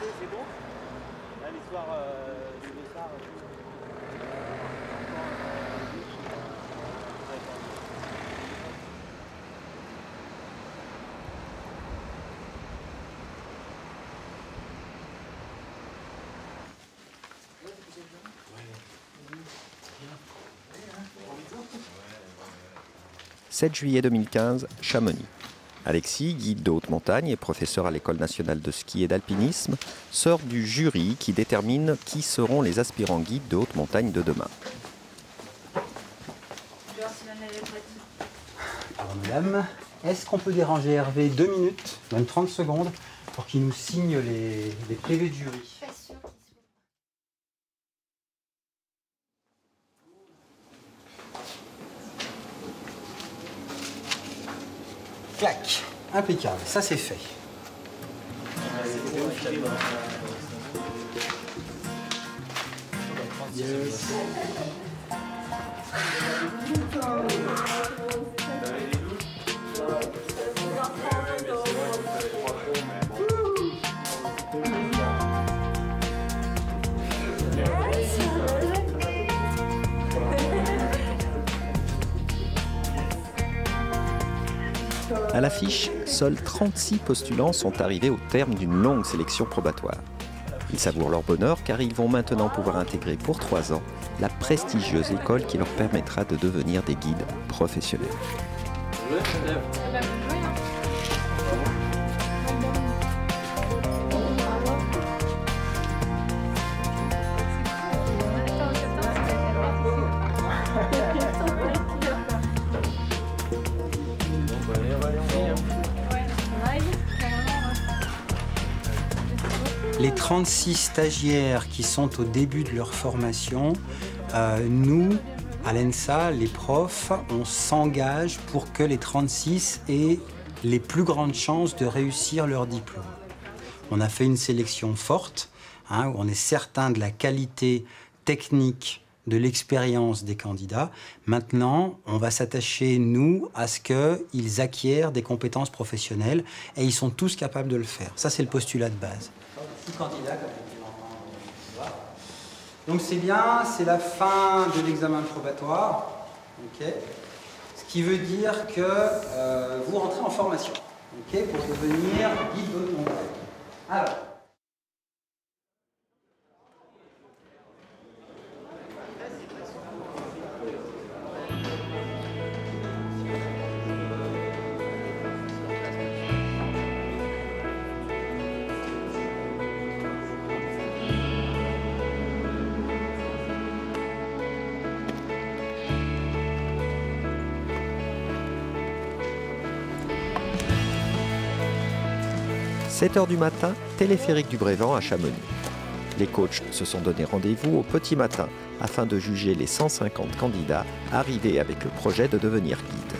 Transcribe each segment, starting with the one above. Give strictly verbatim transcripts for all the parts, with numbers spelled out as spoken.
c'est bon. Là, l'histoire euh, du dossard. sept juillet deux mille quinze, Chamonix. Alexis, guide de haute montagne et professeur à l'École nationale de ski et d'alpinisme, sort du jury qui détermine qui seront les aspirants guides de haute montagne de demain. Alors madame, est-ce qu'on peut déranger Hervé deux minutes, même trente secondes, pour qu'il nous signe les, les P V de jury? Clac, impeccable, ça c'est fait. Yes. À l'affiche, seuls trente-six postulants sont arrivés au terme d'une longue sélection probatoire. Ils savourent leur bonheur car ils vont maintenant pouvoir intégrer pour trois ans la prestigieuse école qui leur permettra de devenir des guides professionnels. Les trente-six stagiaires qui sont au début de leur formation, euh, nous, à l'ENSA, les profs, on s'engage pour que les trente-six aient les plus grandes chances de réussir leur diplôme. On a fait une sélection forte, hein, où on est certain de la qualité technique, de l'expérience des candidats. Maintenant, on va s'attacher, nous, à ce qu'ils acquièrent des compétences professionnelles et ils sont tous capables de le faire. Ça, c'est le postulat de base. Six candidats, comme vous pouvez l'entendre. Donc c'est bien, c'est la fin de l'examen probatoire, okay. Ce qui veut dire que euh, vous rentrez en formation, okay, pour devenir guide de haute montagne. Alors. sept heures du matin, téléphérique du Brévent à Chamonix. Les coachs se sont donné rendez-vous au petit matin afin de juger les cent cinquante candidats arrivés avec le projet de devenir guide.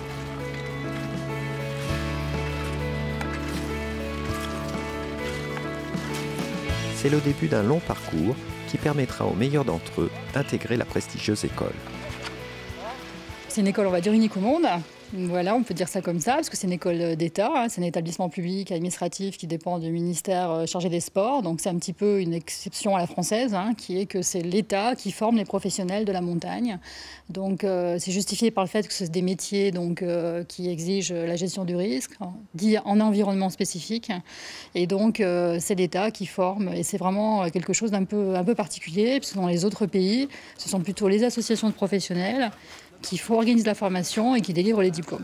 C'est le début d'un long parcours qui permettra aux meilleurs d'entre eux d'intégrer la prestigieuse école. C'est une école, on va dire, unique au monde. Voilà, on peut dire ça comme ça, parce que c'est une école d'État, hein, c'est un établissement public administratif qui dépend du ministère chargé des Sports. Donc c'est un petit peu une exception à la française, hein, qui est que c'est l'État qui forme les professionnels de la montagne. Donc euh, c'est justifié par le fait que c'est des métiers donc, euh, qui exigent la gestion du risque, dit en environnement spécifique. Et donc euh, c'est l'État qui forme, et c'est vraiment quelque chose d'un peu, un peu particulier, puisque dans les autres pays, ce sont plutôt les associations de professionnels qui organisent la formation et qui délivrent les diplômes.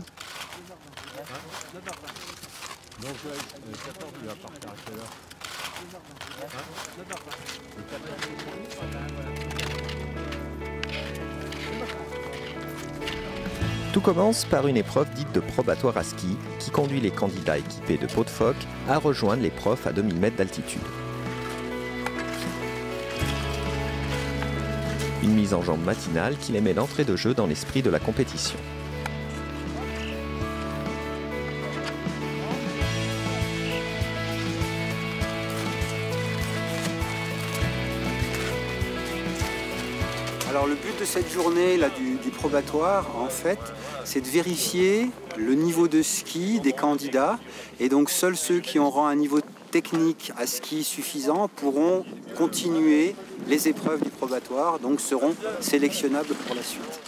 Tout commence par une épreuve dite de probatoire à ski qui conduit les candidats équipés de peau de phoque à rejoindre les profs à deux mille mètres d'altitude. Une mise en jambe matinale qui les met d'entrée de jeu dans l'esprit de la compétition. Alors le but de cette journée là, du, du probatoire, en fait, c'est de vérifier le niveau de ski des candidats. Et donc seuls ceux qui auront un niveau technique à ski suffisant pourront continuer les épreuves du probatoire, donc seront sélectionnables pour la suite.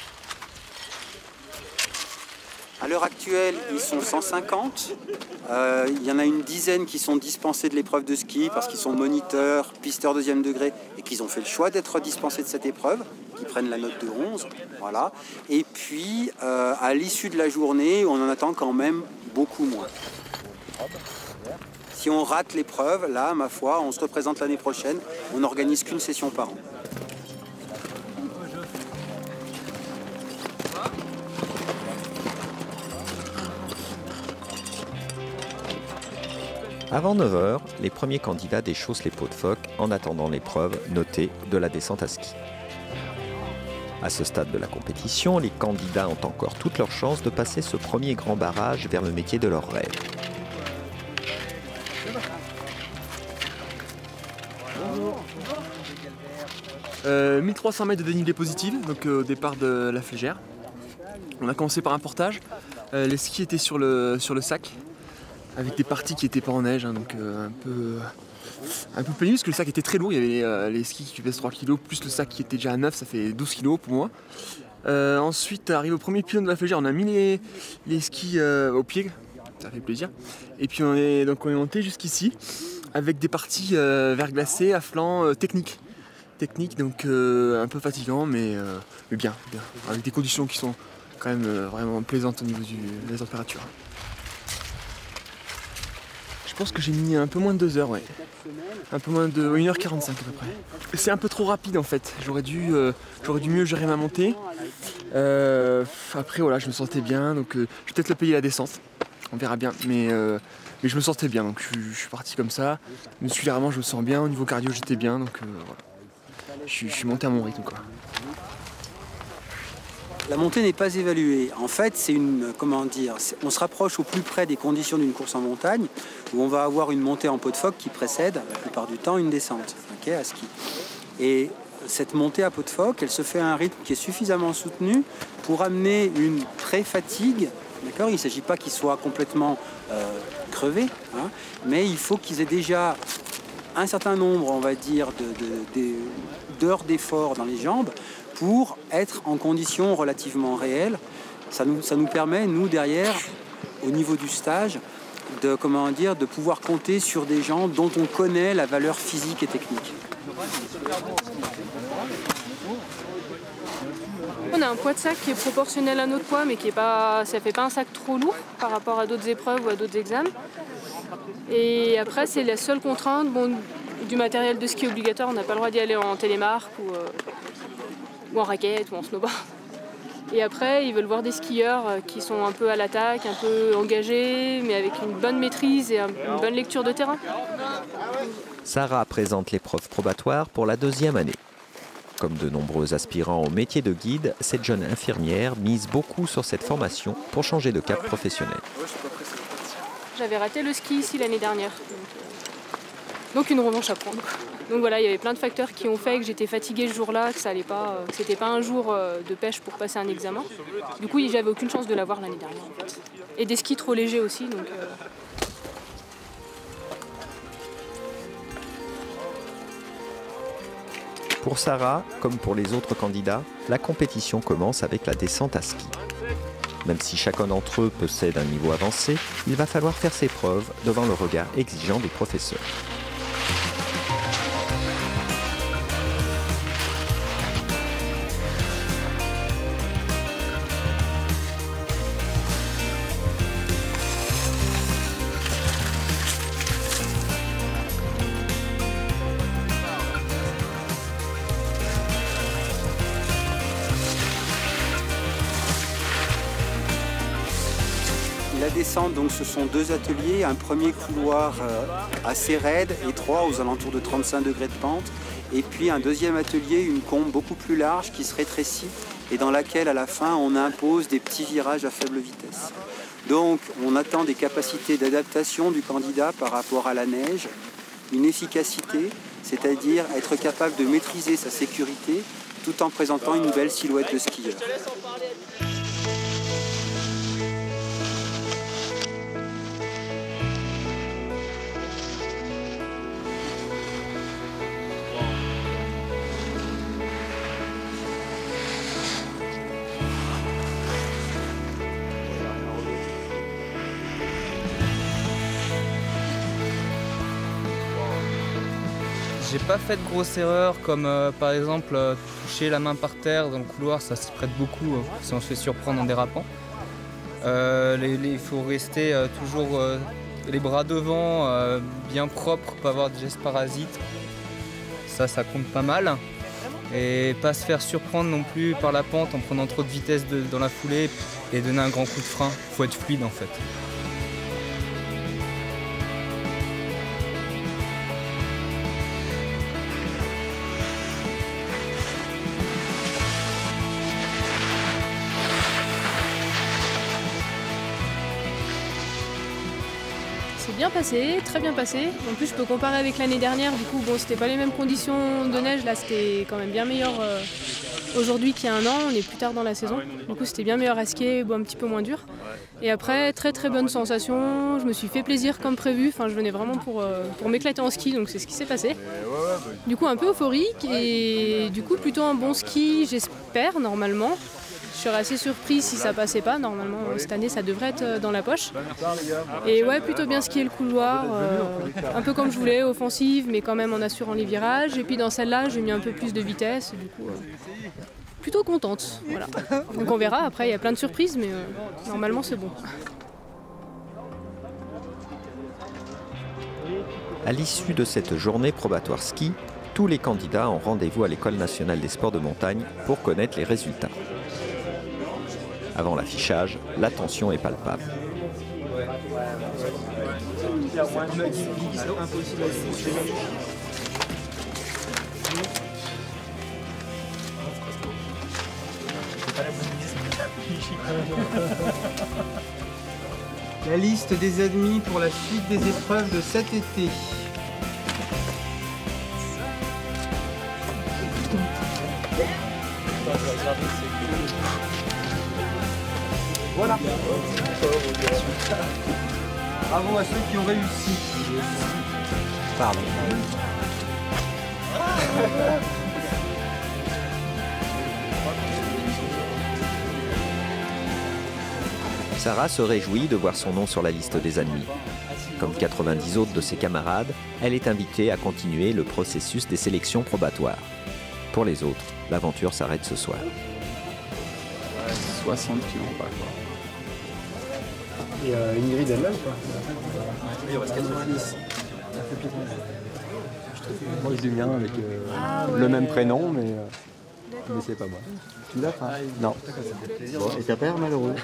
À l'heure actuelle, ils sont cent cinquante. Euh, il y en a une dizaine qui sont dispensés de l'épreuve de ski parce qu'ils sont moniteurs, pisteurs deuxième degré et qu'ils ont fait le choix d'être dispensés de cette épreuve, qui prennent la note de onze. Voilà. Et puis, euh, à l'issue de la journée, on en attend quand même beaucoup moins. Si on rate l'épreuve, là, ma foi, on se représente l'année prochaine. On n'organise qu'une session par an. Avant neuf heures, les premiers candidats déchaussent les pots de phoque en attendant l'épreuve notée de la descente à ski. À ce stade de la compétition, les candidats ont encore toutes leurs chances de passer ce premier grand barrage vers le métier de leur rêve. Euh, mille trois cents mètres de dénivelé positif, donc euh, au départ de la Flégère. On a commencé par un portage. Euh, les skis étaient sur le, sur le sac, avec des parties qui n'étaient pas en neige, hein, donc euh, un peu un peu pénible parce que le sac était très lourd. Il y avait euh, les skis qui pèsent trois kilos, plus le sac qui était déjà à neuf, ça fait douze kilos pour moi. Euh, ensuite, arrivé au premier pylône de la Flégère, on a mis les, les skis euh, au pied, ça fait plaisir. Et puis on est, donc on est monté jusqu'ici, avec des parties euh, verglacées à flanc euh, techniques. Technique, donc euh, un peu fatigant, mais, euh, mais bien, bien, avec des conditions qui sont quand même euh, vraiment plaisantes au niveau du, des températures. Je pense que j'ai mis un peu moins de deux heures, ouais. Un peu moins de une heure quarante-cinq à peu près. C'est un peu trop rapide en fait, j'aurais dû, euh, j'aurais dû mieux gérer ma montée. Euh, après voilà, je me sentais bien, donc euh, je vais peut-être le payer la descente, on verra bien, mais, euh, mais je me sentais bien, donc je, je suis parti comme ça. Musculairement je me sens bien, au niveau cardio j'étais bien, donc euh, voilà. Je, je suis monté à mon rythme, quoi. La montée n'est pas évaluée. En fait, c'est une, comment dire, on se rapproche au plus près des conditions d'une course en montagne où on va avoir une montée en pot de phoque qui précède la plupart du temps une descente, okay, à ski. Et cette montée à pot de phoque, elle se fait à un rythme qui est suffisamment soutenu pour amener une pré-fatigue. D'accord ? Il ne s'agit pas qu'ils soient complètement euh, crevés, hein, mais il faut qu'ils aient déjà un certain nombre, on va dire, de, de, de, d'heures d'effort dans les jambes pour être en conditions relativement réelles. Ça nous, ça nous permet, nous, derrière, au niveau du stage, de, comment dire, de pouvoir compter sur des gens dont on connaît la valeur physique et technique. On a un poids de sac qui est proportionnel à notre poids, mais qui est pas, ça ne fait pas un sac trop lourd par rapport à d'autres épreuves ou à d'autres examens. Et après, c'est la seule contrainte. Bon, du matériel de ski obligatoire, on n'a pas le droit d'y aller en télémarque ou, euh, ou en raquette ou en snowboard. Et après, ils veulent voir des skieurs qui sont un peu à l'attaque, un peu engagés, mais avec une bonne maîtrise et une bonne lecture de terrain. Sarah présente l'épreuve probatoire pour la deuxième année. Comme de nombreux aspirants au métier de guide, cette jeune infirmière mise beaucoup sur cette formation pour changer de cap professionnel. J'avais raté le ski ici l'année dernière, donc, euh, donc une revanche à prendre. Donc voilà, il y avait plein de facteurs qui ont fait que j'étais fatiguée ce jour-là, que ça allait pas, euh, que c'était pas un jour euh, de pêche pour passer un examen. Du coup, j'avais aucune chance de l'avoir l'année dernière en fait. Et des skis trop légers aussi, donc. Euh... Pour Sarah, comme pour les autres candidats, la compétition commence avec la descente à ski. Même si chacun d'entre eux possède un niveau avancé, il va falloir faire ses preuves devant le regard exigeant des professeurs. La descente, donc, ce sont deux ateliers, un premier couloir euh, assez raide, étroit, aux alentours de trente-cinq degrés de pente, et puis un deuxième atelier, une combe beaucoup plus large qui se rétrécit et dans laquelle, à la fin, on impose des petits virages à faible vitesse. Donc, on attend des capacités d'adaptation du candidat par rapport à la neige, une efficacité, c'est-à-dire être capable de maîtriser sa sécurité tout en présentant une belle silhouette de skieur. J'ai pas fait de grosses erreurs comme euh, par exemple euh, toucher la main par terre dans le couloir, ça s'y prête beaucoup euh, si on se fait surprendre en dérapant. Euh, les, les, il faut rester euh, toujours euh, les bras devant, euh, bien propre, pas avoir de gestes parasites. Ça, ça compte pas mal. Et pas se faire surprendre non plus par la pente en prenant trop de vitesse de, dans la foulée et donner un grand coup de frein. Il faut être fluide en fait. C'est bien passé, très bien passé. En plus, je peux comparer avec l'année dernière. Du coup, bon, c'était pas les mêmes conditions de neige. Là, c'était quand même bien meilleur euh, aujourd'hui qu'il y a un an. On est plus tard dans la saison. Du coup, c'était bien meilleur à skier, bon, un petit peu moins dur. Et après, très très bonne sensation. Je me suis fait plaisir comme prévu. Enfin, je venais vraiment pour, euh, pour m'éclater en ski, donc c'est ce qui s'est passé. Du coup, un peu euphorique et du coup, plutôt un bon ski, j'espère, normalement. Je serais assez surprise si ça passait pas. Normalement, cette année, ça devrait être dans la poche. Et ouais, plutôt bien skier le couloir, euh, un peu comme je voulais, offensive, mais quand même en assurant les virages. Et puis dans celle-là, j'ai mis un peu plus de vitesse. Du coup, euh, plutôt contente. Voilà. Donc on verra. Après, il y a plein de surprises, mais euh, normalement, c'est bon. À l'issue de cette journée probatoire ski, tous les candidats ont rendez-vous à l'École nationale des sports de montagne pour connaître les résultats. Avant l'affichage, la tension est palpable. La liste des admis pour la suite des épreuves de cet été. Voilà. Bravo à ceux qui ont réussi. Pardon. Sarah se réjouit de voir son nom sur la liste des admis. Comme quatre-vingt-dix autres de ses camarades, elle est invitée à continuer le processus des sélections probatoires. Pour les autres, l'aventure s'arrête ce soir. soixante kilos pas quoi. Et euh, Ingrid elle là ou pas? Il reste quatre-vingt-dix. Je trouve du mien avec euh, ah ouais. le même prénom mais, euh, mais c'est pas moi. Tu l'as pas? Non. Bon, et ta père malheureux?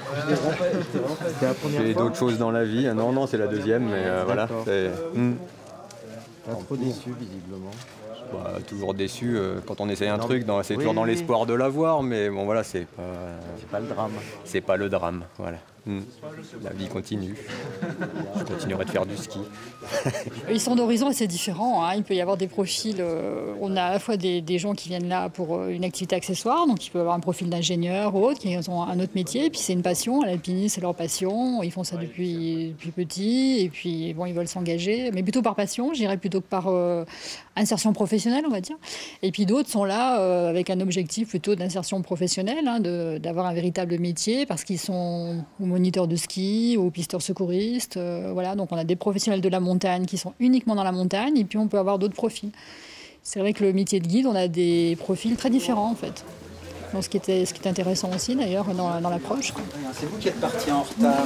J'ai d'autres choses dans la vie. Non, non, c'est la deuxième, mais euh, voilà. Hmm. Pas trop déçu visiblement. Bah, toujours déçu euh, quand on essaye un non, truc, c'est oui, toujours dans oui. l'espoir de l'avoir, mais bon voilà, c'est pas... C'est pas le drame. C'est pas le drame, voilà. Mmh. La vie continue. Je continuerai de faire du ski. Ils sont d'horizons assez différents. Hein. Il peut y avoir des profils. Euh, on a à la fois des, des gens qui viennent là pour une activité accessoire, donc ils peuvent avoir un profil d'ingénieur ou autre, qui ont un autre métier. Et puis c'est une passion. L'alpinisme, c'est leur passion. Ils font ça depuis, depuis petit. Et puis bon, ils veulent s'engager, mais plutôt par passion, je dirais plutôt que par euh, insertion professionnelle, on va dire. Et puis d'autres sont là euh, avec un objectif plutôt d'insertion professionnelle, hein, de, d'avoir un véritable métier, parce qu'ils sont moniteurs de ski ou pisteurs secouristes. Euh, voilà, donc on a des professionnels de la montagne qui sont uniquement dans la montagne, et puis on peut avoir d'autres profils. C'est vrai que le métier de guide, on a des profils très différents en fait. Donc, ce, qui était, ce qui est intéressant aussi d'ailleurs dans, dans l'approche. C'est vous qui êtes parti en retard.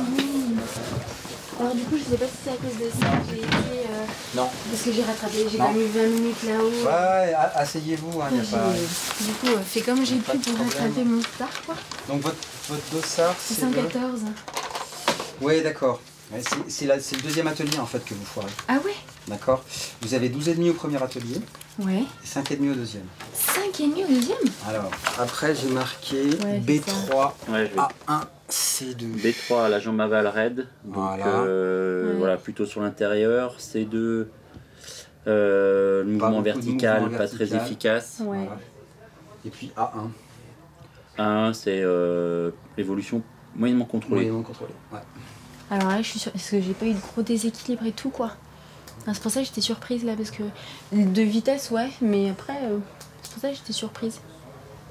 Alors du coup, je sais pas si c'est à cause de ça que j'ai été... Euh... Non. Parce que j'ai rattrapé, j'ai quand même eu vingt minutes là-haut. Ouais, asseyez-vous. Hein, y a pas... Du coup, euh, fais comme j'ai pu pour rattraper mon retard, quoi. Donc votre, votre dossard, c'est cent quatorze. Le... Oui, d'accord. C'est le deuxième atelier en fait que vous foirez. Ah ouais? D'accord. Vous avez douze virgule cinq au premier atelier. Ouais. Et cinq virgule cinq au deuxième. cinq virgule cinq au deuxième? Alors, après j'ai marqué ouais, B trois, ouais, A un, C deux. B trois, la jambe aval raide. Donc voilà, euh, ouais. voilà plutôt sur l'intérieur. C deux, euh, le mouvement vertical, mouvement pas vertical. Très efficace. Ouais. Voilà. Et puis A un. A un, c'est euh, l'évolution moyennement contrôlée. Moyennement contrôlée, ouais. Alors là, je suis sûre, parce que j'ai pas eu de gros déséquilibre et tout, quoi. C'est pour ça que j'étais surprise, là, parce que de vitesse, ouais, mais après, euh, c'est pour ça que j'étais surprise.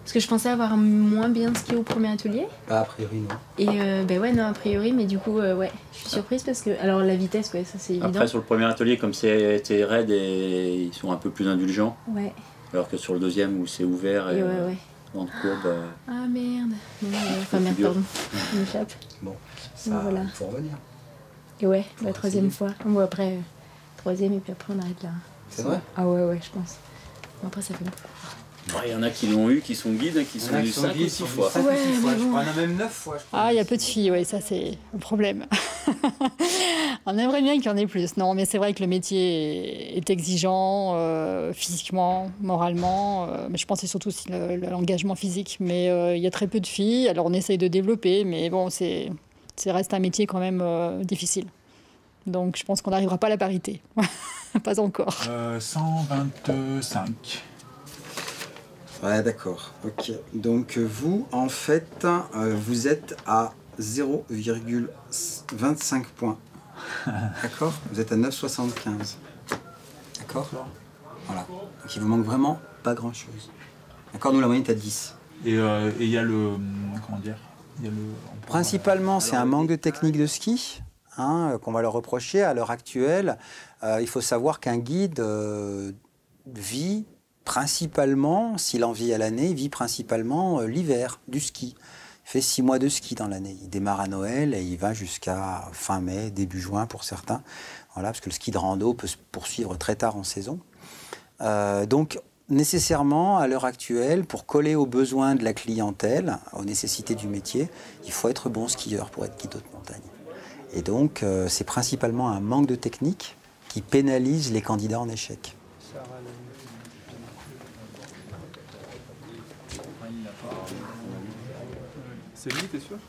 Parce que je pensais avoir moins bien skié au premier atelier. Bah, a priori, non. Et euh, ben ouais, non, a priori, mais du coup, euh, ouais, je suis surprise parce que. Alors, la vitesse, ouais, ça c'est évident. Après, sur le premier atelier, comme c'était raide, et ils sont un peu plus indulgents. Ouais. Alors que sur le deuxième, où c'est ouvert et, et ouais, ouais. dans courbe. Euh... Ah merde. Bon, euh, enfin, merde, pardon. Je m'échappe. Bon, ça, voilà. il faut revenir. Et ouais, la troisième fois. Bon, après, euh, troisième, et puis après, on arrête là. C'est vrai? Ah ouais, ouais, je pense. Bon, après, ça fait long. Il y en a qui l'ont eu, qui sont guides, qui sont venus cinq ou six fois. cinq ou six fois. Je crois, il y en a même neuf fois. Ah, il y a peu de filles, oui, ça c'est le problème. On aimerait bien qu'il y en ait plus. Non, mais c'est vrai que le métier est exigeant, euh, physiquement, moralement. Euh, mais je pense que c'est surtout aussi l'engagement physique. Mais euh, il y a très peu de filles. Alors on essaye de développer, mais bon, c'est, ça reste un métier quand même euh, difficile. Donc je pense qu'on n'arrivera pas à la parité. Pas encore. Euh, cent vingt-cinq. Ouais, d'accord. Ok. Donc vous, en fait, euh, vous êtes à zéro virgule vingt-cinq points. D'accord? Vous êtes à neuf virgule soixante-quinze. D'accord? Voilà. Donc il vous manque vraiment pas grand-chose. D'accord? Nous, la moyenne est à dix. Et il euh, y a le... Comment dire? Y a le... Principalement, c'est un manque de technique de ski. Hein, qu'on va leur reprocher à l'heure actuelle. Euh, il faut savoir qu'un guide euh, vit principalement, s'il en vit à l'année, il vit principalement euh, l'hiver, du ski. Il fait six mois de ski dans l'année. Il démarre à Noël et il va jusqu'à fin mai, début juin pour certains. Voilà, parce que le ski de rando peut se poursuivre très tard en saison. Euh, donc, nécessairement, à l'heure actuelle, pour coller aux besoins de la clientèle, aux nécessités du métier, il faut être bon skieur pour être guide haute montagne. Et donc, euh, c'est principalement un manque de technique qui pénalise les candidats en échec. C'est lui, t'es sûr?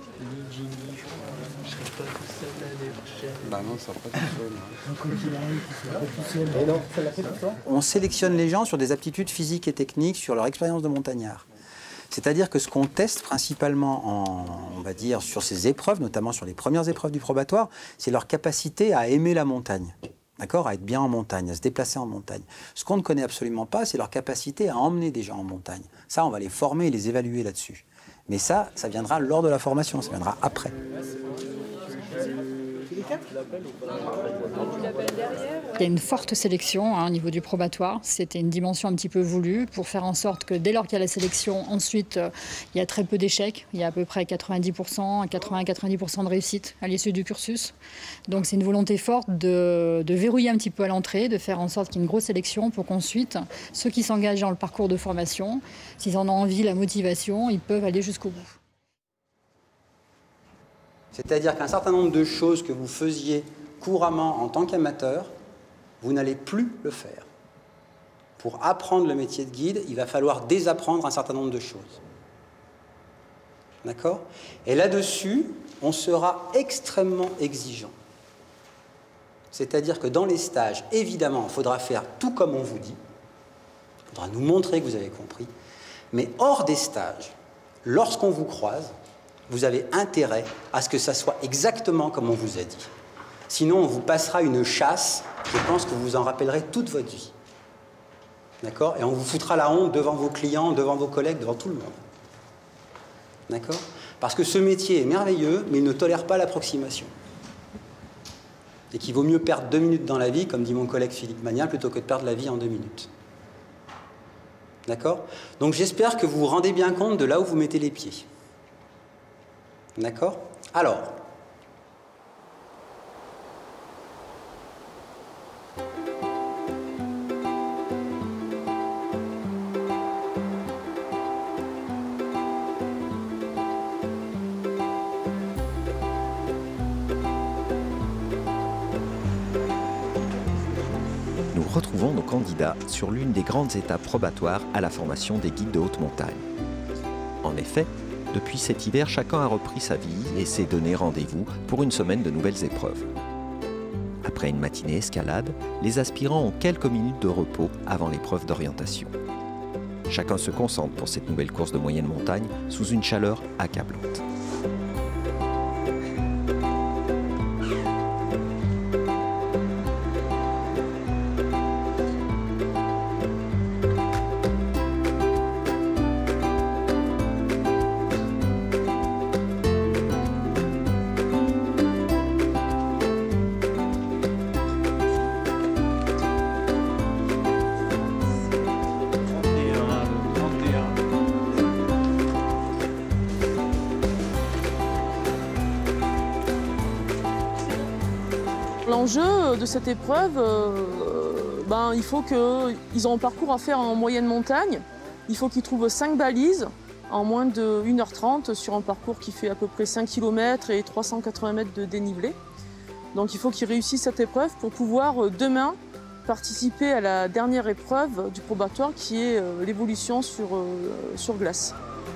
Je serai pas tout seul l'année prochaine. Bah non, ça sera pas tout seul. Non, ça l'a fait pour toi. On sélectionne les gens sur des aptitudes physiques et techniques, sur leur expérience de montagnard. C'est-à-dire que ce qu'on teste principalement, en, on va dire, sur ces épreuves, notamment sur les premières épreuves du probatoire, c'est leur capacité à aimer la montagne, d'accord, à être bien en montagne, à se déplacer en montagne. Ce qu'on ne connaît absolument pas, c'est leur capacité à emmener des gens en montagne. Ça, on va les former et les évaluer là-dessus. Mais ça, ça viendra lors de la formation, ça viendra après. Il y a une forte sélection hein, au niveau du probatoire. C'était une dimension un petit peu voulue pour faire en sorte que dès lors qu'il y a la sélection, ensuite, euh, il y a très peu d'échecs. Il y a à peu près quatre-vingt-dix pour cent, quatre-vingts à quatre-vingt-dix pour cent de réussite à l'issue du cursus. Donc c'est une volonté forte de, de verrouiller un petit peu à l'entrée, de faire en sorte qu'il y ait une grosse sélection pour qu'ensuite, ceux qui s'engagent dans le parcours de formation, s'ils en ont envie, la motivation, ils peuvent aller jusqu'au bout. C'est-à-dire qu'un certain nombre de choses que vous faisiez couramment en tant qu'amateur, vous n'allez plus le faire. Pour apprendre le métier de guide, il va falloir désapprendre un certain nombre de choses. D'accord? Et là-dessus, on sera extrêmement exigeant. C'est-à-dire que dans les stages, évidemment, il faudra faire tout comme on vous dit. Il faudra nous montrer que vous avez compris. Mais hors des stages, lorsqu'on vous croise, vous avez intérêt à ce que ça soit exactement comme on vous a dit. Sinon, on vous passera une chasse, je pense que vous vous en rappellerez toute votre vie. D'accord? Et on vous foutra la honte devant vos clients, devant vos collègues, devant tout le monde. D'accord? Parce que ce métier est merveilleux, mais il ne tolère pas l'approximation. Et qu'il vaut mieux perdre deux minutes dans la vie, comme dit mon collègue Philippe Magnat, plutôt que de perdre la vie en deux minutes. D'accord? Donc j'espère que vous vous rendez bien compte de là où vous mettez les pieds. D'accord? Alors, nous retrouvons nos candidats sur l'une des grandes étapes probatoires à la formation des guides de haute montagne. En effet, depuis cet hiver, chacun a repris sa vie et s'est donné rendez-vous pour une semaine de nouvelles épreuves. Après une matinée escalade, les aspirants ont quelques minutes de repos avant l'épreuve d'orientation. Chacun se concentre pour cette nouvelle course de moyenne montagne sous une chaleur accablante. L'enjeu de cette épreuve, euh, ben, il faut qu'ils ont un parcours à faire en moyenne montagne. Il faut qu'ils trouvent cinq balises en moins de une heure trente sur un parcours qui fait à peu près cinq kilomètres et trois cent quatre-vingts mètres de dénivelé. Donc il faut qu'ils réussissent cette épreuve pour pouvoir euh, demain participer à la dernière épreuve du probatoire qui est euh, l'évolution sur, euh, sur glace.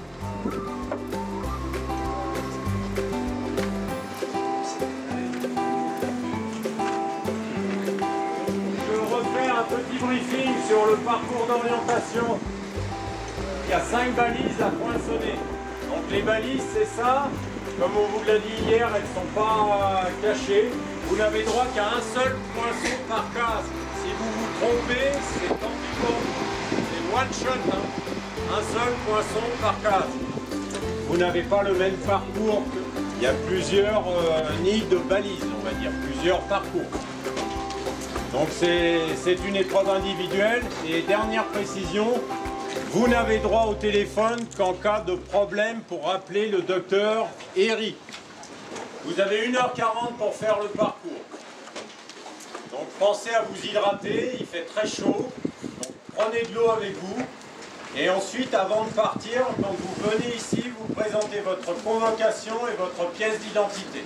Un petit briefing sur le parcours d'orientation. Il y a cinq balises à poinçonner. Donc les balises, c'est ça. Comme on vous l'a dit hier, elles ne sont pas euh, cachées. Vous n'avez droit qu'à un seul poinçon par case. Si vous vous trompez, c'est tant pis pour vous. C'est one shot, hein. Un seul poinçon par case. Vous n'avez pas le même parcours. Il y a plusieurs euh, nids de balises, on va dire, plusieurs parcours. Donc c'est une épreuve individuelle et dernière précision, vous n'avez droit au téléphone qu'en cas de problème pour rappeler le docteur Eric. Vous avez une heure quarante pour faire le parcours. Donc pensez à vous hydrater, il fait très chaud. Donc prenez de l'eau avec vous. Et ensuite, avant de partir, quand vous venez ici, vous présentez votre convocation et votre pièce d'identité.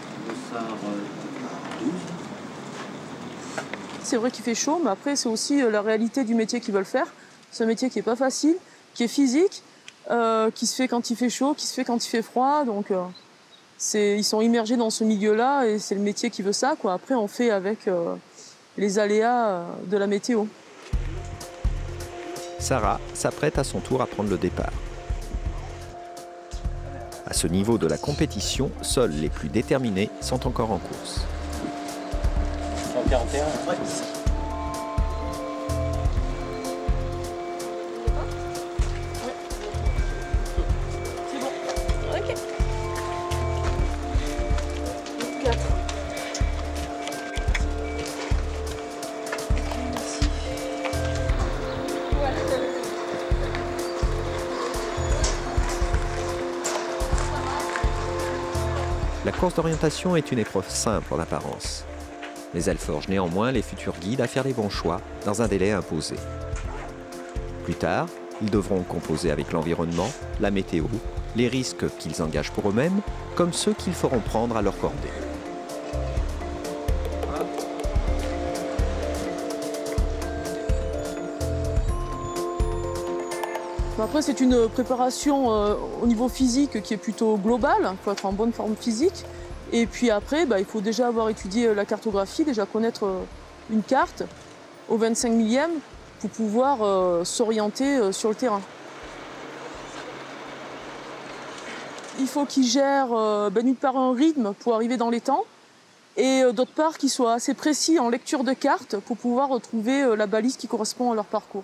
C'est vrai qu'il fait chaud, mais après c'est aussi la réalité du métier qu'ils veulent faire. C'est un métier qui n'est pas facile, qui est physique, euh, qui se fait quand il fait chaud, qui se fait quand il fait froid. Donc euh, ils sont immergés dans ce milieu-là et c'est le métier qui veut ça, quoi. Après on fait avec euh, les aléas de la météo. Sarah s'apprête à son tour à prendre le départ. À ce niveau de la compétition, seuls les plus déterminés sont encore en course. cent quarante et un, ouais. C'est bon. Ok. quatre. Merci. La course d'orientation est une épreuve simple en apparence. Mais elle forge néanmoins les futurs guides à faire les bons choix dans un délai imposé. Plus tard, ils devront composer avec l'environnement, la météo, les risques qu'ils engagent pour eux-mêmes, comme ceux qu'ils feront prendre à leur cordée. Après, c'est une préparation euh, au niveau physique qui est plutôt globale. Il faut être en bonne forme physique. Et puis après, bah, il faut déjà avoir étudié la cartographie, déjà connaître euh, une carte au vingt-cinq millième pour pouvoir euh, s'orienter euh, sur le terrain. Il faut qu'ils gèrent euh, ben, d'une part un rythme pour arriver dans les temps et euh, d'autre part qu'ils soient assez précis en lecture de carte pour pouvoir retrouver euh, la balise qui correspond à leur parcours.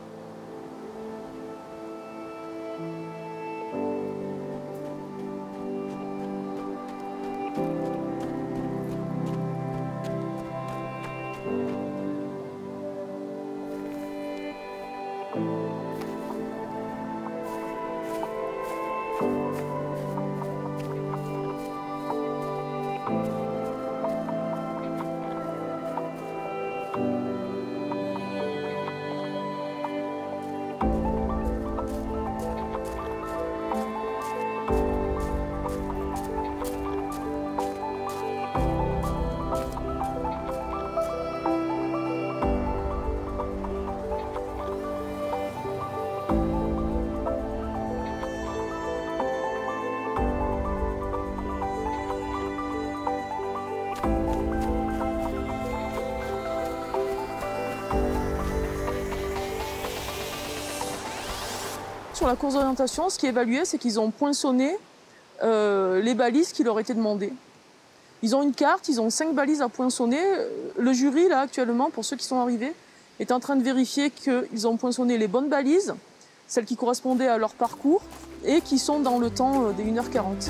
Sur la course d'orientation, ce qui est évalué, c'est qu'ils ont poinçonné euh, les balises qui leur étaient demandées. Ils ont une carte, ils ont cinq balises à poinçonner. Le jury, là, actuellement, pour ceux qui sont arrivés, est en train de vérifier qu'ils ont poinçonné les bonnes balises, celles qui correspondaient à leur parcours et qui sont dans le temps des une heure quarante.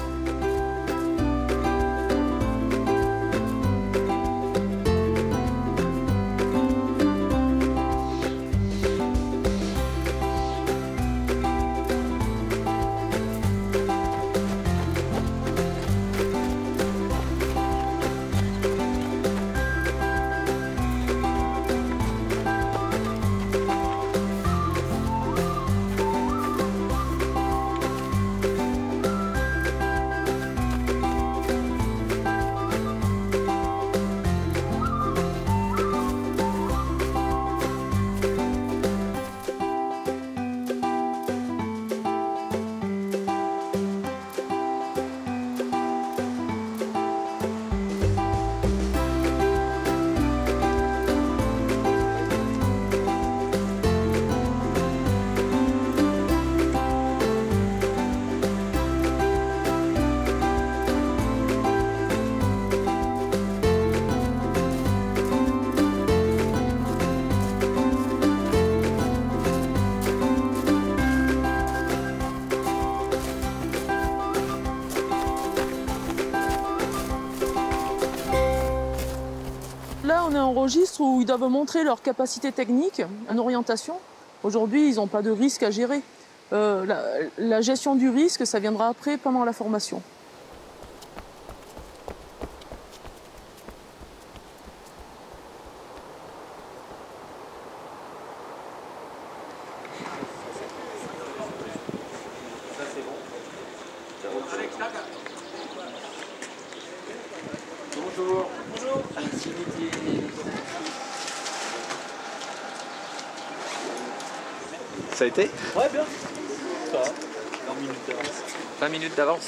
Là, on est en registre où ils doivent montrer leur capacité technique en orientation. Aujourd'hui, ils n'ont pas de risque à gérer. Euh, la, la gestion du risque, ça viendra après, pendant la formation. Bonjour. Bonjour. Ça a été? Ouais, bien. Ça va. vingt minutes d'avance. vingt minutes d'avance.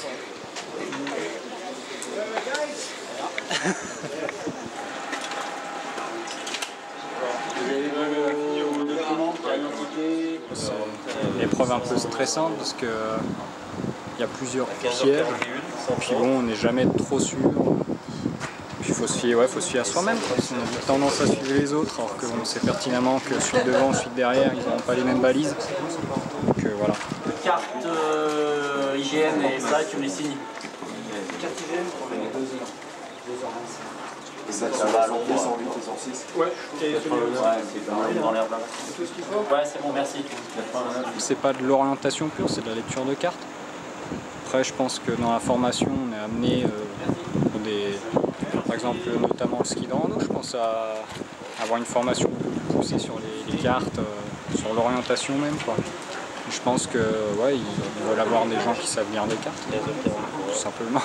C'est une épreuve un peu stressante parce que il y a plusieurs pièges. Puis bon, on n'est jamais trop sûr. Puis il faut se fier, ouais, faut se fier à soi-même. On a tendance à suivre les autres, alors qu'on sait pertinemment que celui de devant, celui de derrière, ils n'ont pas les mêmes balises. Donc euh, voilà. Carte euh, I G N et ça, tu me les signes. Carte I G N pour les deux heures. deux heures vingt-cinq. Et ça, ça va à long. deux cent huit et cent six. Ouais, ouais, c'est dans l'air là. Tout ce qu'il faut. Ouais, c'est bon, merci. C'est pas de l'orientation pure, c'est de la lecture de cartes. Après, je pense que dans la formation, on est amené euh, pour des, par exemple, notamment le ski de rando, je pense à avoir une formation plus poussée sur les, les cartes, euh, sur l'orientation même, quoi. Je pense que ouais, ils, ils veulent avoir des gens qui savent lire des cartes, tout simplement.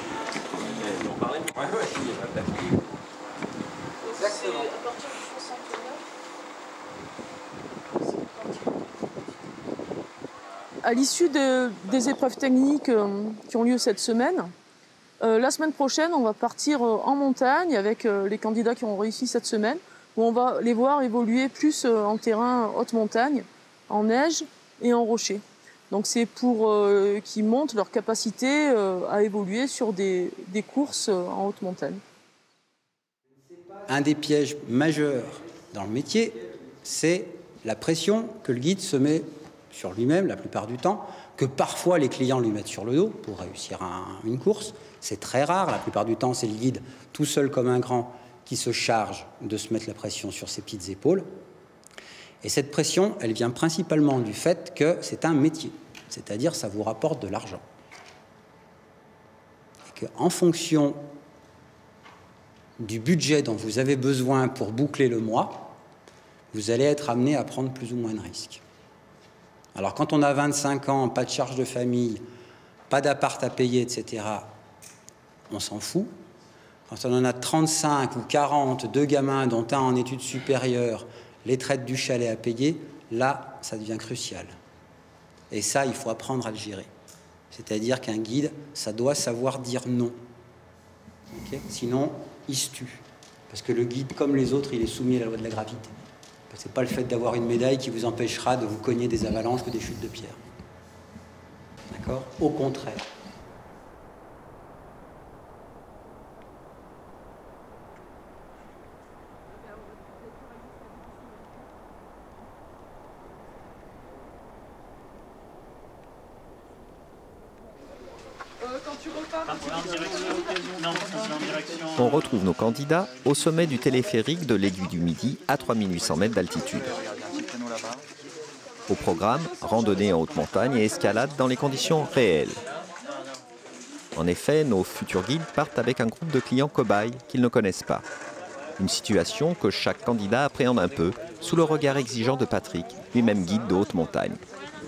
À l'issue de, des épreuves techniques euh, qui ont lieu cette semaine, euh, la semaine prochaine, on va partir euh, en montagne avec euh, les candidats qui ont réussi cette semaine, où on va les voir évoluer plus euh, en terrain haute montagne, en neige et en rocher. Donc c'est pour euh, qu'ils montrent leur capacité euh, à évoluer sur des, des courses euh, en haute montagne. Un des pièges majeurs dans le métier, c'est la pression que le guide se met sur lui-même la plupart du temps, que parfois les clients lui mettent sur le dos pour réussir un, une course. C'est très rare, la plupart du temps c'est le guide tout seul comme un grand qui se charge de se mettre la pression sur ses petites épaules. Et cette pression, elle vient principalement du fait que c'est un métier, c'est-à-dire ça vous rapporte de l'argent. Et qu'en fonction du budget dont vous avez besoin pour boucler le mois, vous allez être amené à prendre plus ou moins de risques. Alors quand on a vingt-cinq ans, pas de charge de famille, pas d'appart à payer, et cetera, on s'en fout. Quand on en a trente-cinq ou quarante, deux gamins dont un en études supérieures, les traites du chalet à payer, là, ça devient crucial. Et ça, il faut apprendre à le gérer. C'est-à-dire qu'un guide, ça doit savoir dire non. Okay ? Sinon, il se tue. Parce que le guide, comme les autres, il est soumis à la loi de la gravité. Ce n'est pas le fait d'avoir une médaille qui vous empêchera de vous cogner des avalanches ou des chutes de pierre. D'accord ? Au contraire. On retrouve nos candidats au sommet du téléphérique de l'Aiguille du Midi à trois mille huit cents mètres d'altitude. Au programme, randonnée en haute montagne et escalade dans les conditions réelles. En effet, nos futurs guides partent avec un groupe de clients cobayes qu'ils ne connaissent pas. Une situation que chaque candidat appréhende un peu, sous le regard exigeant de Patrick, lui-même guide de haute montagne.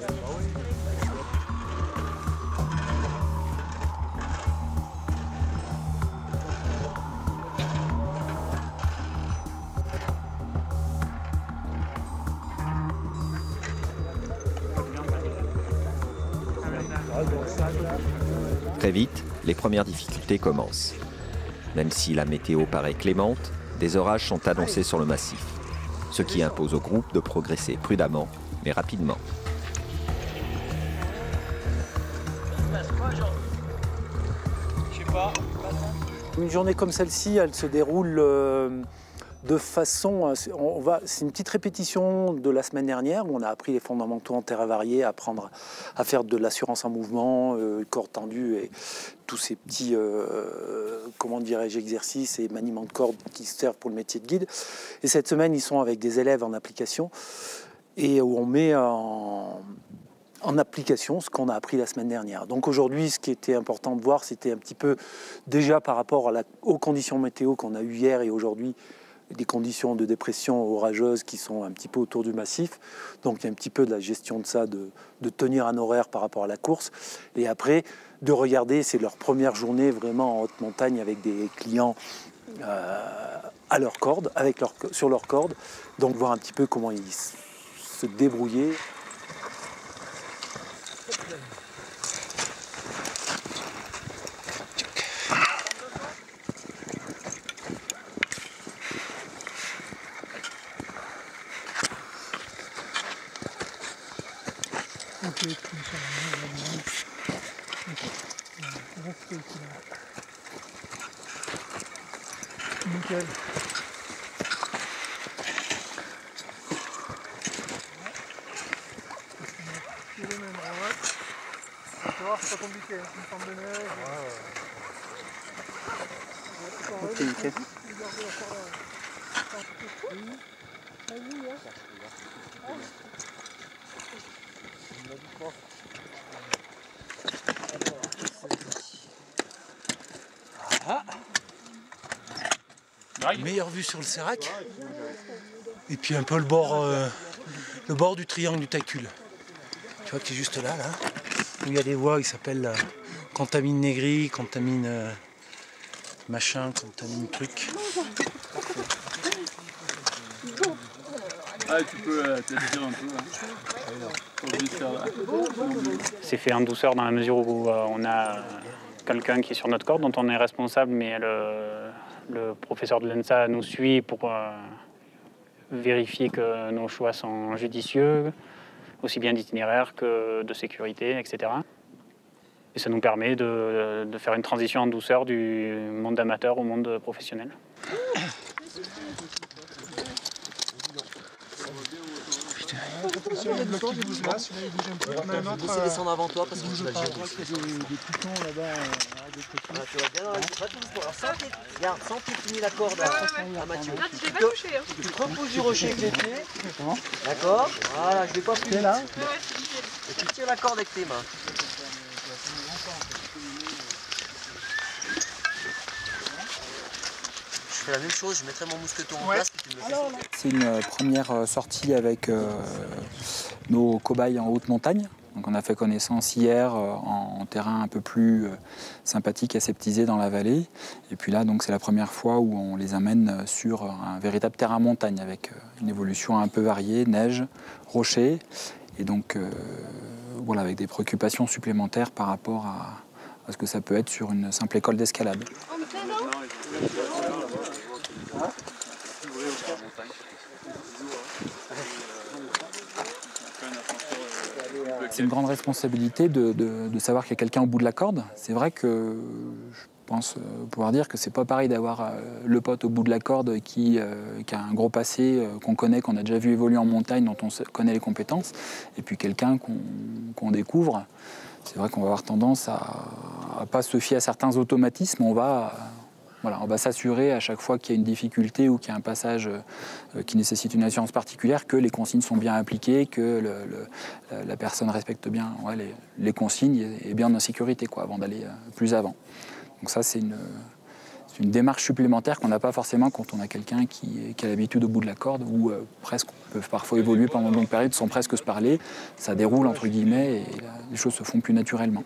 Très vite, les premières difficultés commencent. Même si la météo paraît clémente, des orages sont annoncés sur le massif, ce qui impose au groupe de progresser prudemment, mais rapidement. Une journée comme celle-ci, elle se déroule euh, de façon... On va, c'est une petite répétition de la semaine dernière où on a appris les fondamentaux en terrain varié, à apprendre à faire de l'assurance en mouvement, euh, corde tendue et tous ces petits, euh, comment dirais-je, exercices et maniements de cordes qui servent pour le métier de guide. Et cette semaine, ils sont avec des élèves en application et où on met en... en application ce qu'on a appris la semaine dernière. Donc aujourd'hui, ce qui était important de voir, c'était un petit peu déjà par rapport à la, aux conditions météo qu'on a eues hier et aujourd'hui, des conditions de dépression orageuse qui sont un petit peu autour du massif. Donc il y a un petit peu de la gestion de ça, de, de tenir un horaire par rapport à la course. Et après, de regarder, c'est leur première journée vraiment en haute montagne avec des clients euh, à leur corde, avec leur, sur leur corde. Donc voir un petit peu comment ils se débrouillaient. Nickel. C'est pas compliqué, une forme de neige. Ok, nickel. Ah. Meilleure vue sur le Sérac. Et puis un peu le bord, euh, le bord du triangle du Tacul. Tu vois qui est juste là, là. Où il y a des voies qui s'appellent euh, Contamine Négri, Contamine euh, machin, Contamine truc. Ah, tu peux euh, t'étirer un peu. Hein. C'est fait en douceur dans la mesure où euh, on a quelqu'un qui est sur notre corde dont on est responsable, mais le, le professeur de l'E N S A nous suit pour euh, vérifier que nos choix sont judicieux, aussi bien d'itinéraire que de sécurité, et cetera. Et ça nous permet de, de faire une transition en douceur du monde amateur au monde professionnel. Il y a le temps qui bouge là, celui-là il bouge un peu. On a un autre. Laissez descendre avant toi parce que tu vas le gérer. Il y a des, des pitons là-bas. Euh, des ah, tu vas bien dans la ligne. Alors sans regarde, sans piétiner la corde à, à Mathieu. Ah, tu t'es pas touché, hein. Tu te repousses du rocher avec les pieds. D'accord. Voilà, je vais pas plus vite. Là. Et tu tires la corde avec tes mains. Je fais la même chose, je mettrai mon mousqueton en place et tu me fais sauter. C'est une première sortie avec euh, nos cobayes en haute montagne. Donc on a fait connaissance hier euh, en, en terrain un peu plus euh, sympathique, aseptisé dans la vallée. Et puis là, donc c'est la première fois où on les amène sur un véritable terrain montagne avec euh, une évolution un peu variée, neige, rochers. Et donc euh, voilà, avec des préoccupations supplémentaires par rapport à, à ce que ça peut être sur une simple école d'escalade. C'est une grande responsabilité de, de, de savoir qu'il y a quelqu'un au bout de la corde. C'est vrai que je pense pouvoir dire que c'est pas pareil d'avoir le pote au bout de la corde qui, euh, qui a un gros passé, qu'on connaît, qu'on a déjà vu évoluer en montagne, dont on connaît les compétences, et puis quelqu'un qu'on qu'on découvre. C'est vrai qu'on va avoir tendance à ne pas se fier à certains automatismes. On va... Voilà, on va s'assurer à chaque fois qu'il y a une difficulté ou qu'il y a un passage euh, qui nécessite une assurance particulière que les consignes sont bien appliquées, que le, le, la personne respecte bien ouais, les, les consignes et est bien en sécurité quoi, avant d'aller euh, plus avant. Donc ça, c'est une, une démarche supplémentaire qu'on n'a pas forcément quand on a quelqu'un qui, qui a l'habitude au bout de la corde ou euh, presque peuvent parfois évoluer pendant de longues périodes sans presque se parler. Ça déroule entre guillemets et là, les choses se font plus naturellement.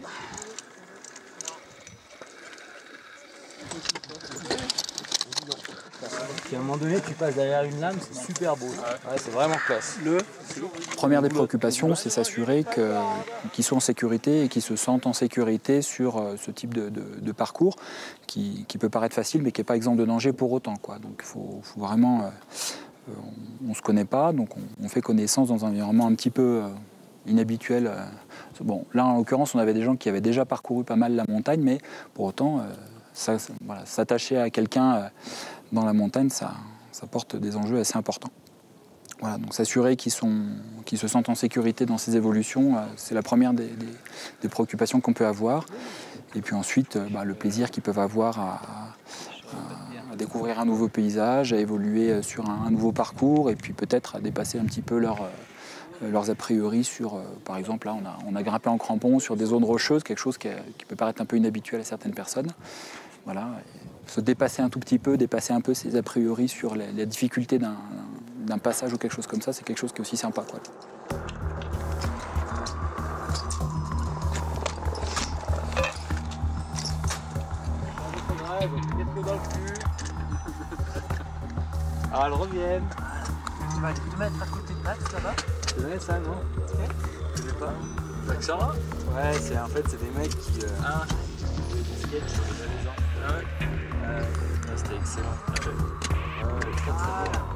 Puis à un moment donné, tu passes derrière une lame, c'est super beau. Ouais, c'est vraiment classe. Le... Première des préoccupations, c'est s'assurer que, qu'ils soient en sécurité et qu'ils se sentent en sécurité sur ce type de, de, de parcours qui, qui peut paraître facile mais qui n'est pas exempt de danger pour autant, quoi. Donc il faut, faut vraiment... Euh, on ne se connaît pas, donc on, on fait connaissance dans un environnement un petit peu euh, inhabituel. Euh. Bon, là, en l'occurrence, on avait des gens qui avaient déjà parcouru pas mal la montagne, mais pour autant, euh, ça, voilà, s'attacher à quelqu'un... Euh, dans la montagne, ça, ça porte des enjeux assez importants. Voilà, donc s'assurer qu'ils sont, qu'ils se sentent en sécurité dans ces évolutions, euh, c'est la première des, des, des préoccupations qu'on peut avoir. Et puis ensuite, euh, bah, le plaisir qu'ils peuvent avoir à, à, à découvrir un nouveau paysage, à évoluer sur un, un nouveau parcours, et puis peut-être à dépasser un petit peu leur, euh, leurs a priori sur, euh, par exemple, là, on a, on a grimpé en crampon sur des zones rocheuses, quelque chose qui, qui peut paraître un peu inhabituel à certaines personnes. Voilà, se dépasser un tout petit peu, dépasser un peu ses a priori sur les, les difficultés d'un d'un passage ou quelque chose comme ça, c'est quelque chose qui est aussi sympa, quoi. Ah, elles reviennent. Tu vas te mettre à côté de Max là-bas? Tu connais ça, non? Tu sais pas? L'accent là? Ouais, c'est en fait c'est des mecs qui. Euh, ah. Des sketchs sur les adolescents. Ah ouais? Euh, ouais, c'était excellent. Ouais, ouais, très très bon.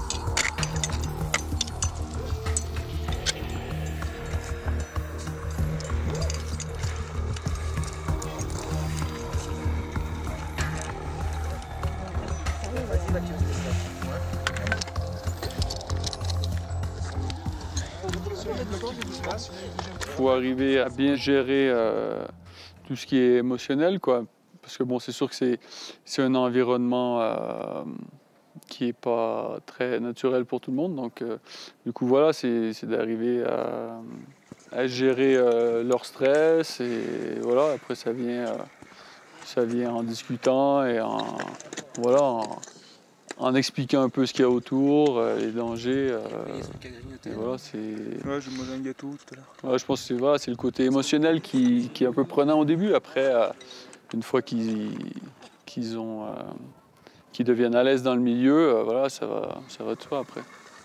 Il faut arriver à bien gérer euh, tout ce qui est émotionnel, quoi. Parce que bon, c'est sûr que c'est, c'est un environnement euh, qui n'est pas très naturel pour tout le monde. Donc, euh, du coup, voilà, c'est, c'est d'arriver à, à gérer euh, leur stress. Et voilà, après, ça vient, euh, ça vient en discutant et en, voilà, en, en expliquant un peu ce qu'il y a autour, euh, les dangers. Euh, et voilà, c'est... Ouais, je mange un gâteau tout à l'heure. Ouais, je pense que c'est, voilà, c'est le côté émotionnel qui, qui est un peu prenant au début. Après, euh, une fois qu'ils, qu'ils, ont, euh, qu'ils deviennent à l'aise dans le milieu, euh, voilà, ça va, ça va de soi après.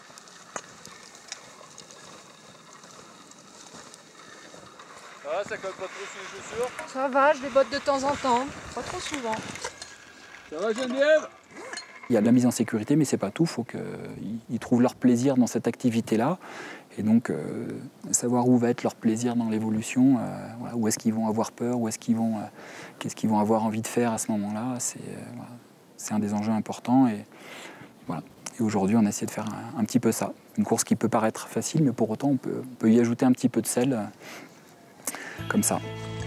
Ah, ça colle pas trop sur les chaussures? Ça va, je les botte de temps en temps, pas trop souvent. Ça va, Geneviève? Il y a de la mise en sécurité, mais c'est pas tout. Il faut qu'ils trouvent leur plaisir dans cette activité-là. Et donc, euh, savoir où va être leur plaisir dans l'évolution, euh, voilà, où est-ce qu'ils vont avoir peur, où est-ce qu'ils vont, euh, qu'est-ce qu'ils vont avoir envie de faire à ce moment-là, c'est, euh, voilà, c'est un des enjeux importants. Et, voilà. Et aujourd'hui, on essaie de faire un, un petit peu ça. Une course qui peut paraître facile, mais pour autant, on peut, on peut y ajouter un petit peu de sel, euh, comme ça.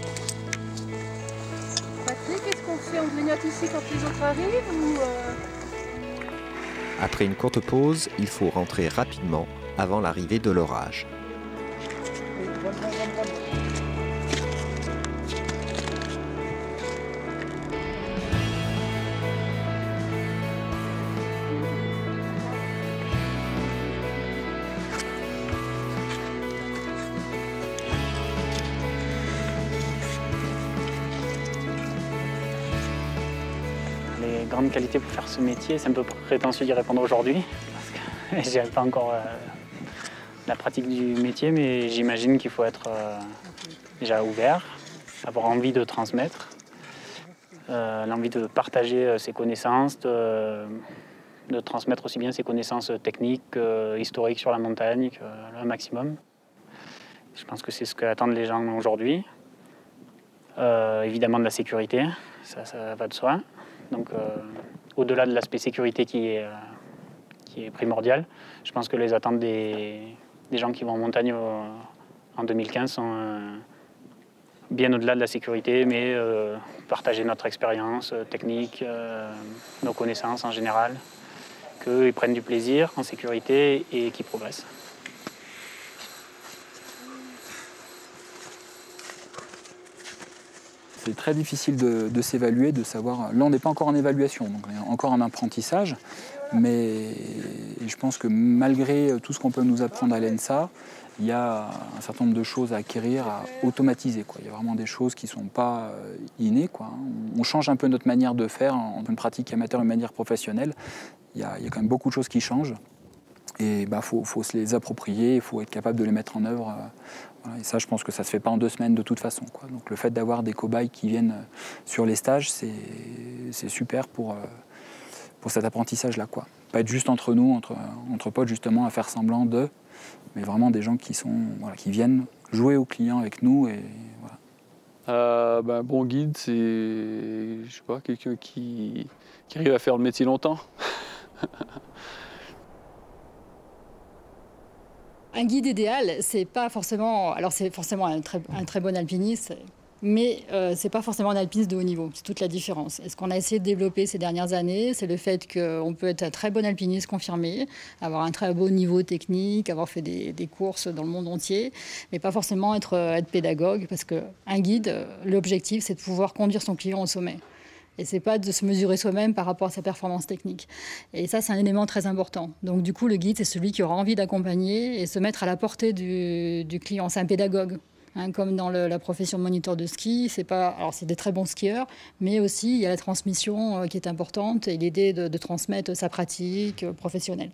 Patrick, qu'est-ce qu'on fait? On grignote ici quand les autres arrivent ou euh... Après une courte pause, il faut rentrer rapidement avant l'arrivée de l'orage. Les grandes qualités pour faire ce métier, c'est un peu prétentieux d'y répondre aujourd'hui, parce que j'ai pas encore euh, la pratique du métier, mais j'imagine qu'il faut être euh, déjà ouvert, avoir envie de transmettre, euh, l'envie de partager euh, ses connaissances, de, de transmettre aussi bien ses connaissances techniques, euh, historiques sur la montagne, euh, le maximum. Je pense que c'est ce qu'attendent les gens aujourd'hui. Euh, évidemment de la sécurité, ça, ça va de soi. Donc, euh, au-delà de l'aspect sécurité qui est, euh, qui est primordial, je pense que les attentes des, des gens qui vont en montagne au, en deux mille quinze sont euh, bien au-delà de la sécurité, mais euh, partager notre expérience euh, technique, euh, nos connaissances en général, qu'ils prennent du plaisir en sécurité et qu'ils progressent. C'est très difficile de, de s'évaluer, de savoir... Là, on n'est pas encore en évaluation, donc on est encore en apprentissage. Mais je pense que malgré tout ce qu'on peut nous apprendre à l'E N S A, il y a un certain nombre de choses à acquérir, à automatiser, quoi. Il y a vraiment des choses qui ne sont pas innées, quoi. On change un peu notre manière de faire entre une pratique amateur et une manière professionnelle. Il y a, il y a quand même beaucoup de choses qui changent. Et il bah, faut, faut se les approprier, il faut être capable de les mettre en œuvre. Voilà. Et ça, je pense que ça ne se fait pas en deux semaines de toute façon, quoi. Donc le fait d'avoir des cobayes qui viennent sur les stages, c'est, c'est super pour, pour cet apprentissage-là, quoi. Pas être juste entre nous, entre, entre potes, justement, à faire semblant de, mais vraiment des gens qui, sont, voilà, qui viennent jouer aux clients avec nous. Et, voilà. euh, ben, un bon guide, c'est je sais pas, quelqu'un qui, qui arrive à faire le métier longtemps. Un guide idéal, c'est pas forcément... Alors c'est forcément un très, un très bon alpiniste, mais euh, c'est pas forcément un alpiniste de haut niveau. C'est toute la différence. Et ce qu'on a essayé de développer ces dernières années, c'est le fait qu'on peut être un très bon alpiniste confirmé, avoir un très beau niveau technique, avoir fait des, des courses dans le monde entier, mais pas forcément être, être pédagogue, parce qu'un guide, l'objectif, c'est de pouvoir conduire son client au sommet. Et ce n'est pas de se mesurer soi-même par rapport à sa performance technique. Et ça, c'est un élément très important. Donc du coup, le guide, c'est celui qui aura envie d'accompagner et se mettre à la portée du, du client. C'est un pédagogue. Hein, comme dans le, la profession de moniteur de ski, c'est pas, alors c'est des très bons skieurs, mais aussi il y a la transmission euh, qui est importante et l'idée de, de transmettre sa pratique euh, professionnelle.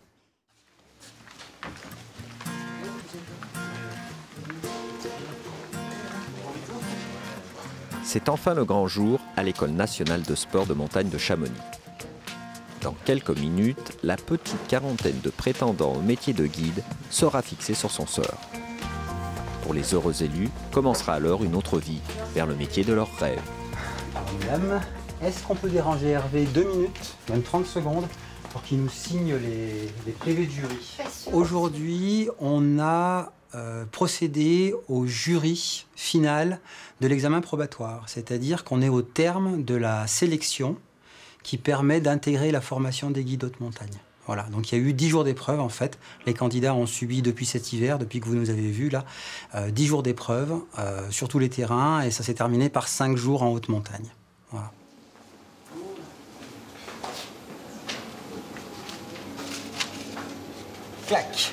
C'est enfin le grand jour à l'École nationale de sport de montagne de Chamonix. Dans quelques minutes, la petite quarantaine de prétendants au métier de guide sera fixée sur son sort. Pour les heureux élus, commencera alors une autre vie vers le métier de leurs rêves. Madame, est-ce qu'on peut déranger Hervé deux minutes, même trente secondes, pour qu'il nous signe les, les P V de jury? Aujourd'hui, on a euh, procédé au jury final de l'examen probatoire, c'est-à-dire qu'on est au terme de la sélection qui permet d'intégrer la formation des guides haute montagne. Voilà, donc il y a eu dix jours d'épreuve en fait. Les candidats ont subi depuis cet hiver, depuis que vous nous avez vus là, euh, dix jours d'épreuve euh, sur tous les terrains et ça s'est terminé par cinq jours en haute montagne. Voilà. Clac.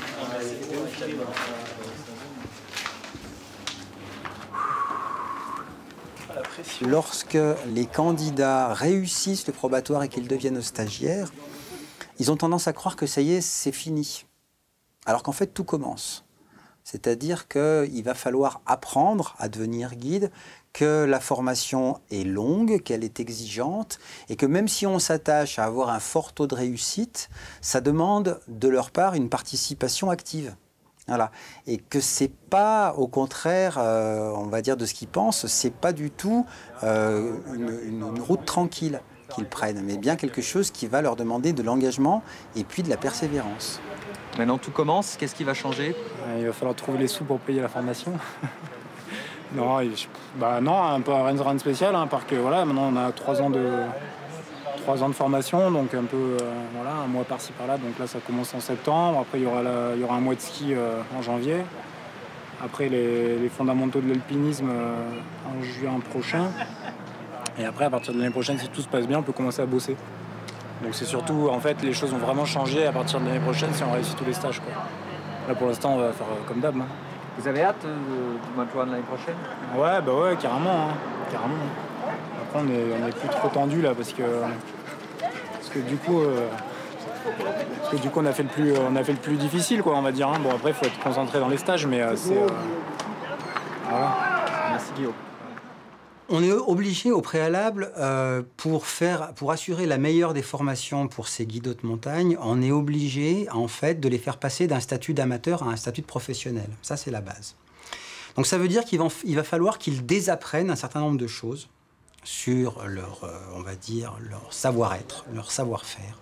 Lorsque les candidats réussissent le probatoire et qu'ils deviennent stagiaires, ils ont tendance à croire que ça y est, c'est fini. Alors qu'en fait, tout commence. C'est-à-dire qu'il va falloir apprendre à devenir guide, que la formation est longue, qu'elle est exigeante, et que même si on s'attache à avoir un fort taux de réussite, ça demande de leur part une participation active. Voilà. Et que c'est pas, au contraire, euh, on va dire de ce qu'ils pensent, c'est pas du tout euh, une, une, une route tranquille qu'ils prennent, mais bien quelque chose qui va leur demander de l'engagement et puis de la persévérance. Maintenant tout commence, qu'est-ce qui va changer? Il va falloir trouver les sous pour payer la formation. non, bah non, un peu rien de spécial, hein, parce que voilà, maintenant on a trois ans de trois ans de formation, donc un peu euh, voilà, un mois par-ci par-là. Donc là ça commence en septembre. Après il y aura la, il y aura un mois de ski euh, en janvier. Après les, les fondamentaux de l'alpinisme euh, en juin prochain. Et après, à partir de l'année prochaine, si tout se passe bien, on peut commencer à bosser. Donc c'est surtout, en fait, les choses vont vraiment changer à partir de l'année prochaine si on réussit tous les stages, quoi. Là, pour l'instant, on va faire comme d'hab. Hein. Vous avez hâte euh, du mois de juin de l'année prochaine? Ouais, bah ouais, carrément. Hein. Carrément. Après, on est, on est plus trop tendu là, parce que, parce que du coup, euh, parce que du coup, on a fait le plus, on a fait le plus difficile, quoi, on va dire. Hein. Bon, après, il faut être concentré dans les stages, mais euh, c'est, euh, voilà. Merci Guillaume. On est obligé au préalable, euh, pour, faire, pour assurer la meilleure des formations pour ces guides haute montagne, on est obligé en fait de les faire passer d'un statut d'amateur à un statut de professionnel. Ça, c'est la base. Donc ça veut dire qu'il va, il va falloir qu'ils désapprennent un certain nombre de choses sur leur, euh, on va dire, leur savoir-être, leur savoir-faire,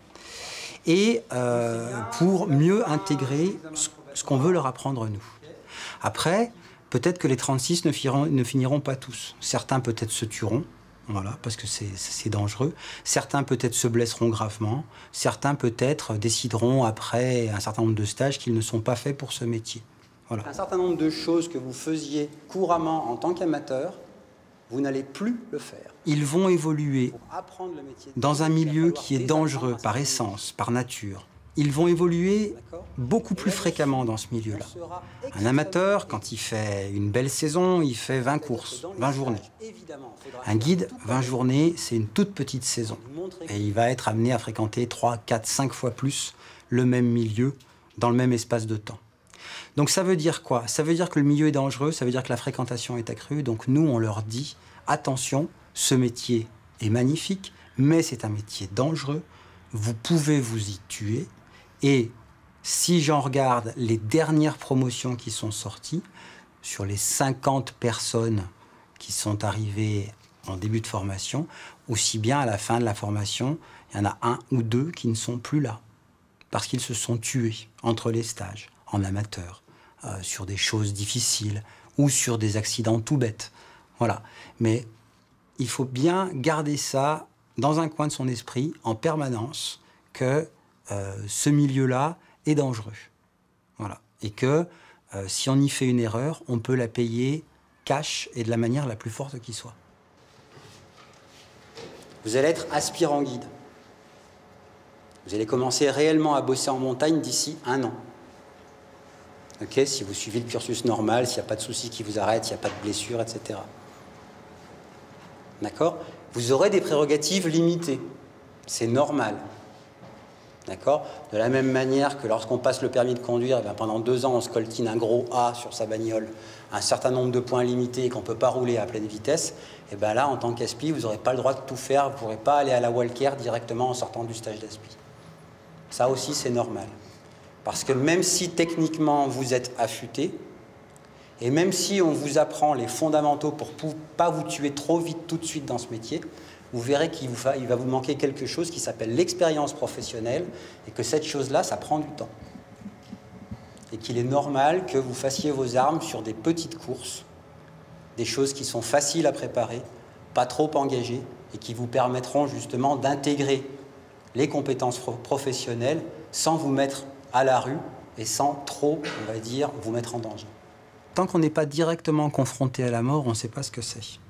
et euh, pour mieux intégrer ce, ce qu'on veut leur apprendre nous. Après, peut-être que les trente-six ne finiront, ne finiront pas tous. Certains peut-être se tueront, voilà, parce que c'est dangereux. Certains peut-être se blesseront gravement. Certains peut-être décideront après un certain nombre de stages qu'ils ne sont pas faits pour ce métier. Voilà. Un certain nombre de choses que vous faisiez couramment en tant qu'amateur, vous n'allez plus le faire. Ils vont évoluer dans un milieu qui est dangereux par essence, par nature. Ils vont évoluer beaucoup plus fréquemment dans ce milieu-là. Un amateur, quand il fait une belle saison, il fait vingt courses, vingt journées. Un guide, vingt journées, c'est une toute petite saison. Et il va être amené à fréquenter trois, quatre, cinq fois plus le même milieu, dans le même espace de temps. Donc ça veut dire quoi? Ça veut dire que le milieu est dangereux, ça veut dire que la fréquentation est accrue. Donc nous, on leur dit, attention, ce métier est magnifique, mais c'est un métier dangereux. Vous pouvez vous y tuer. Et si j'en regarde les dernières promotions qui sont sorties, sur les cinquante personnes qui sont arrivées en début de formation, aussi bien à la fin de la formation, il y en a un ou deux qui ne sont plus là. parce qu'ils se sont tués entre les stages, en amateur, euh, sur des choses difficiles ou sur des accidents tout bêtes. Voilà. Mais il faut bien garder ça dans un coin de son esprit en permanence, que euh, ce milieu-là est dangereux. Voilà. Et que euh, si on y fait une erreur, on peut la payer cash et de la manière la plus forte qui soit. Vous allez être aspirant guide. Vous allez commencer réellement à bosser en montagne d'ici un an. Okay, si vous suivez le cursus normal, s'il n'y a pas de soucis qui vous arrêtent, s'il n'y a pas de blessures, et cetera. D'accord ? Vous aurez des prérogatives limitées. C'est normal. D'accord ? De la même manière que lorsqu'on passe le permis de conduire, eh bien pendant deux ans, on se coltine un gros A sur sa bagnole, un certain nombre de points limités et qu'on ne peut pas rouler à pleine vitesse, et bien là, en tant qu'aspi, vous n'aurez pas le droit de tout faire, vous ne pourrez pas aller à la Walker directement en sortant du stage d'aspi. Ça aussi, c'est normal. Parce que même si techniquement vous êtes affûté, et même si on vous apprend les fondamentaux pour ne pas vous tuer trop vite tout de suite dans ce métier, vous verrez qu'il va, il va vous manquer quelque chose qui s'appelle l'expérience professionnelle, et que cette chose-là, ça prend du temps. Et qu'il est normal que vous fassiez vos armes sur des petites courses, des choses qui sont faciles à préparer, pas trop engagées, et qui vous permettront justement d'intégrer les compétences professionnelles sans vous mettre à la rue et sans trop, on va dire, vous mettre en danger. Tant qu'on n'est pas directement confronté à la mort, on ne sait pas ce que c'est.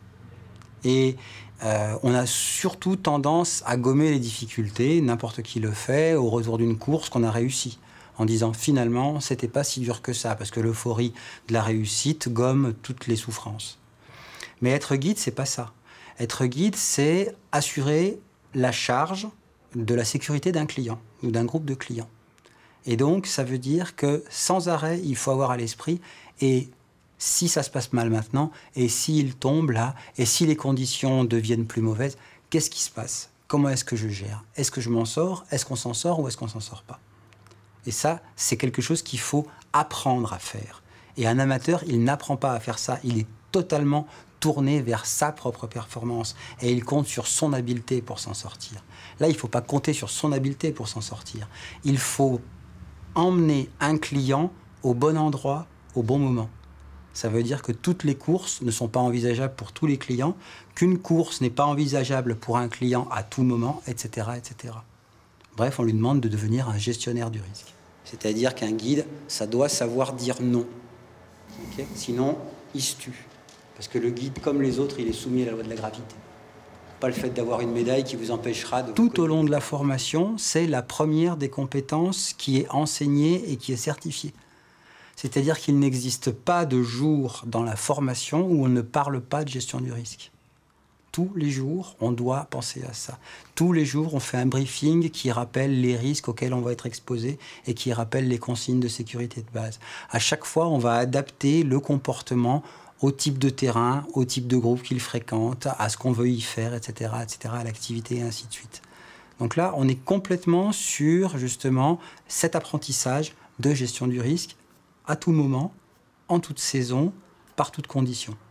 Et euh, on a surtout tendance à gommer les difficultés, n'importe qui le fait, au retour d'une course qu'on a réussi, en disant finalement, c'était pas si dur que ça, parce que l'euphorie de la réussite gomme toutes les souffrances. Mais être guide, c'est pas ça. Être guide, c'est assurer la charge de la sécurité d'un client ou d'un groupe de clients. Et donc, ça veut dire que sans arrêt, il faut avoir à l'esprit, et si ça se passe mal maintenant, et s'il tombe là, et si les conditions deviennent plus mauvaises, qu'est-ce qui se passe? Comment est-ce que je gère? Est-ce que je m'en sors? Est-ce qu'on s'en sort ou est-ce qu'on s'en sort pas? Et ça, c'est quelque chose qu'il faut apprendre à faire. Et un amateur, il n'apprend pas à faire ça, il est totalement tourné vers sa propre performance, et il compte sur son habileté pour s'en sortir. Là, il ne faut pas compter sur son habileté pour s'en sortir. Il faut emmener un client au bon endroit, au bon moment. Ça veut dire que toutes les courses ne sont pas envisageables pour tous les clients, qu'une course n'est pas envisageable pour un client à tout moment, et cetera, et cetera. Bref, on lui demande de devenir un gestionnaire du risque. C'est-à-dire qu'un guide, ça doit savoir dire non. Okay? Sinon, il se tue. Parce que le guide, comme les autres, il est soumis à la loi de la gravité. Pas le fait d'avoir une médaille qui vous empêchera de... Tout au long de la formation, c'est la première des compétences qui est enseignée et qui est certifiée. C'est-à-dire qu'il n'existe pas de jour dans la formation où on ne parle pas de gestion du risque. Tous les jours, on doit penser à ça. Tous les jours, on fait un briefing qui rappelle les risques auxquels on va être exposé et qui rappelle les consignes de sécurité de base. À chaque fois, on va adapter le comportement au type de terrain, au type de groupe qu'il fréquente, à ce qu'on veut y faire, et cetera, et cetera, à l'activité, et ainsi de suite. Donc là, on est complètement sur, justement, cet apprentissage de gestion du risque à tout moment, en toute saison, par toutes conditions.